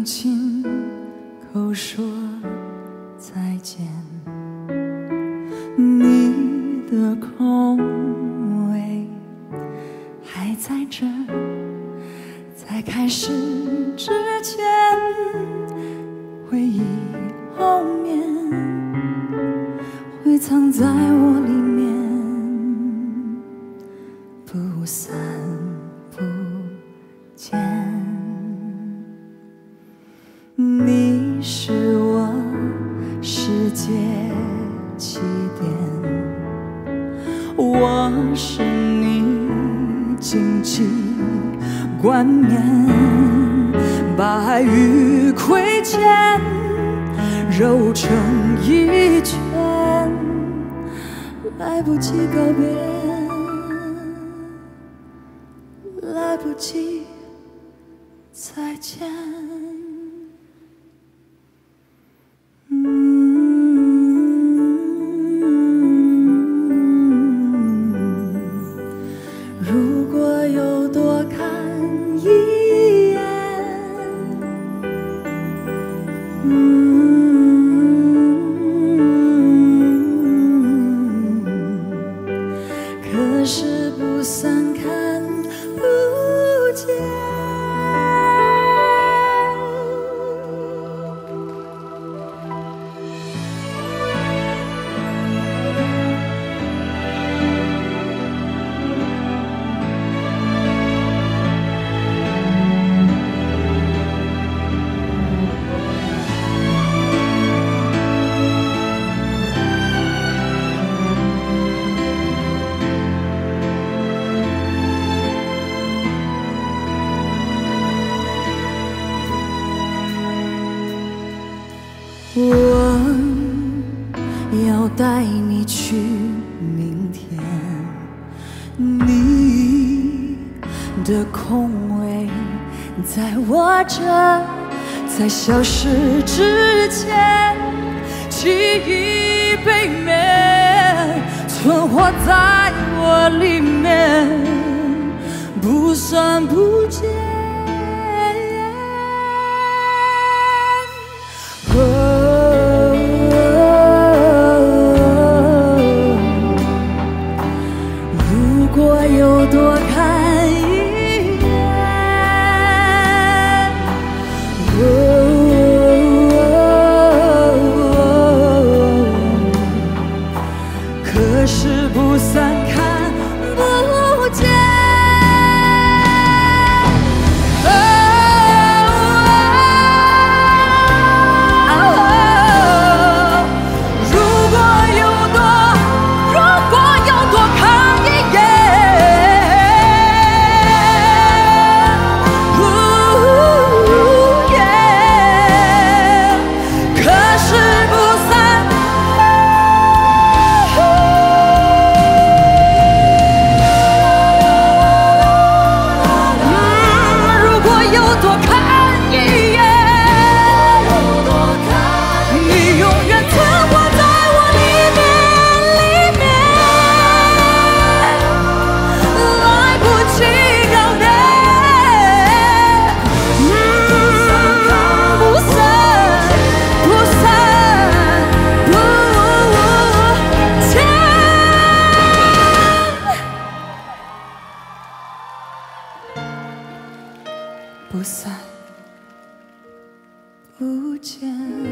用亲口说再见，你的空位还在这儿，在开始之前，回忆后面会藏在我里面，不散不见。你是我世界起点，我是你荆棘冠冕，把与亏欠揉成一圈，来不及告别，来不及再见。如果有多看一眼，可是不散看不见。我要带你去明天，你的空位在我这，在消失之前，记忆背面存活在我里面，不散不见。如果有多看一眼，可是不散看不见。不散不见。